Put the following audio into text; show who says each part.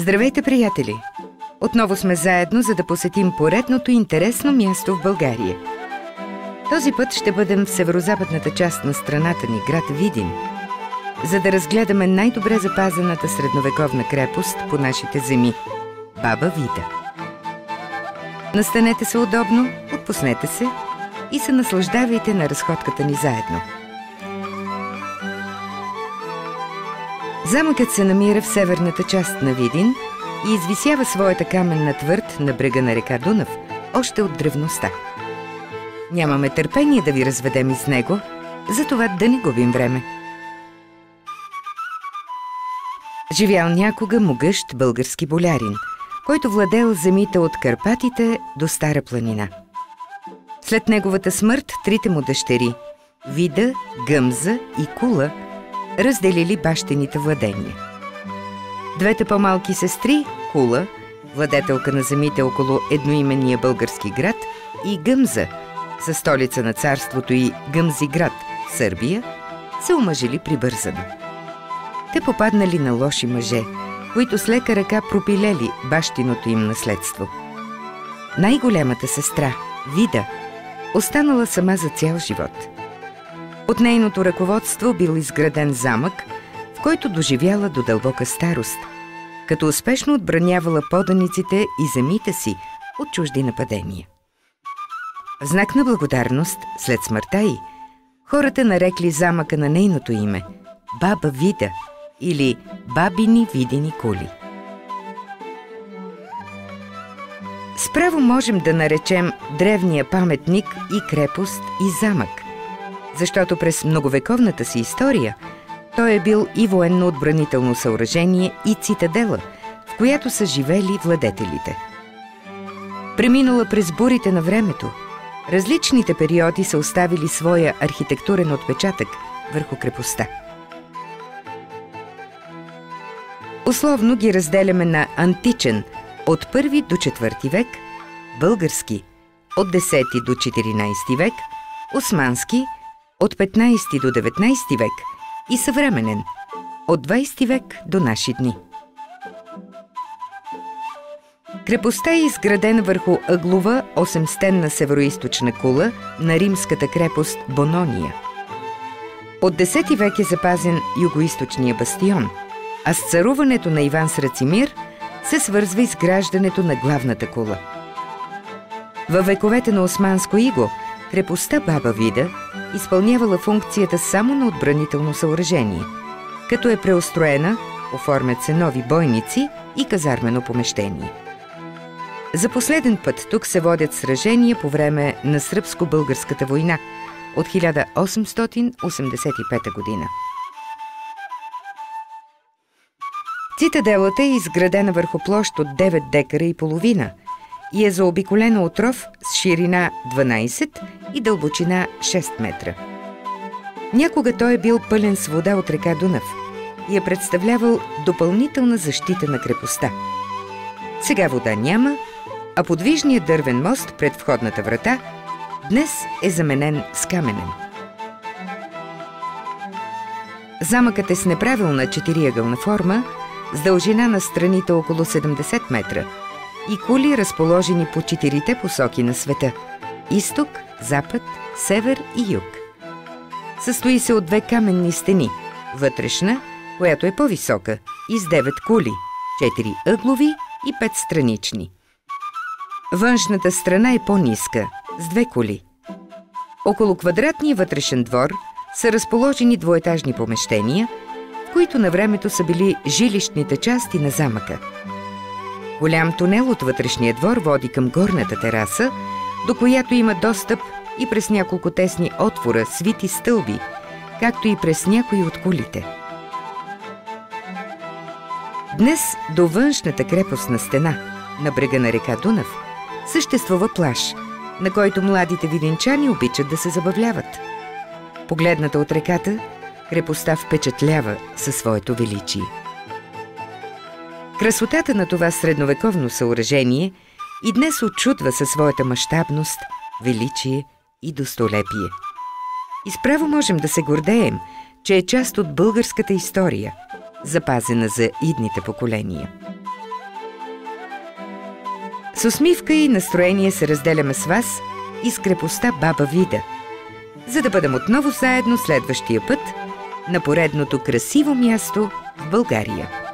Speaker 1: Здравейте, приятели! Отново сме заедно, за да посетим поредното интересно място в България. Този път ще бъдем в северозападната част на страната ни, град Видин, за да разгледаме най-добре запазената средновековна крепост по нашите земи – Баба Вида. Настанете се удобно, отпуснете се и се наслаждавайте на разходката ни заедно. Замъкът се намира в северната част на Видин и извисява своята каменна твърд на брега на река Дунав още от древността. Нямаме търпение да ви разведем из него, затова да не губим време. Живял някога могъщ български болярин, който владел земите от Карпатите до Стара планина. След неговата смърт трите му дъщери – Вида, Гъмза и Кула – разделили бащините владения. Двете по-малки сестри – Кула, владетелка на земите около едноименния български град, и Гъмза, със столица на царството и Гъмзиград, Сърбия, се омъжили прибързано. Те попаднали на лоши мъже, които с лека ръка пропилели бащиното им наследство. Най-голямата сестра, Вида, останала сама за цял живот. Под нейното ръководство бил изграден замък, в който доживяла до дълбока старост, като успешно отбранявала поданиците и земите си от чужди нападения. В знак на благодарност, след смъртта й, хората нарекли замъка на нейното име – Баба Вида или Бабини видени кули. Справо можем да наречем древния паметник и крепост и замък, защото през многовековната си история той е бил и военно-отбранително съоръжение и цитадела, в която са живели владетелите. Преминала през бурите на времето, различните периоди са оставили своя архитектурен отпечатък върху крепостта. Условно ги разделяме на античен от 1 до 4 век, български от 10 до 14 век, османски от 15 до 19 век и съвременен от 20 век до наши дни. Крепостта е изградена върху ъглова 8-стенна североизточна кула на римската крепост Бонония. От 10 век е запазен югоизточния бастион, а с царуването на Иван Срацимир се свързва изграждането на главната кула. Във вековете на османско иго крепостта Баба Вида изпълнявала функцията само на отбранително съоръжение, като е преустроена, оформят се нови бойници и казармено помещение. За последен път тук се водят сражения по време на Сръбско-българската война от 1885 година. Цитаделата е изградена върху площ от 9 декара и половина и е заобиколена от ров с ширина 12 и дълбочина 6 метра. Някога той е бил пълен с вода от река Дунав и е представлявал допълнителна защита на крепостта. Сега вода няма, а подвижният дървен мост пред входната врата днес е заменен с каменен. Замъкът е с неправилна четириъгълна форма, с дължина на страните около 70 метра и кули, разположени по 4-те посоки на света – изток, запад, север и юг. Състои се от 2 каменни стени – вътрешна, която е по-висока, и с 9 кули – 4 ъглови и 5 странични. Външната страна е по-ниска, с 2 кули. Около квадратния вътрешен двор са разположени двоетажни помещения, в които на времето са били жилищните части на замъка. Голям тунел от вътрешния двор води към горната тераса, до която има достъп и през няколко тесни отвора, свити стълби, както и през някои от кулите. Днес до външната крепостна стена, на брега на река Дунав, съществува плаж, на който младите видинчани обичат да се забавляват. Погледната от реката, крепостта впечатлява със своето величие. Красотата на това средновековно съоръжение и днес очудва със своята мащабност, величие и достолепие. Изправо можем да се гордеем, че е част от българската история, запазена за идните поколения. С усмивка и настроение се разделяме с вас из крепостта Баба Вида, за да бъдем отново заедно следващия път на поредното красиво място в България.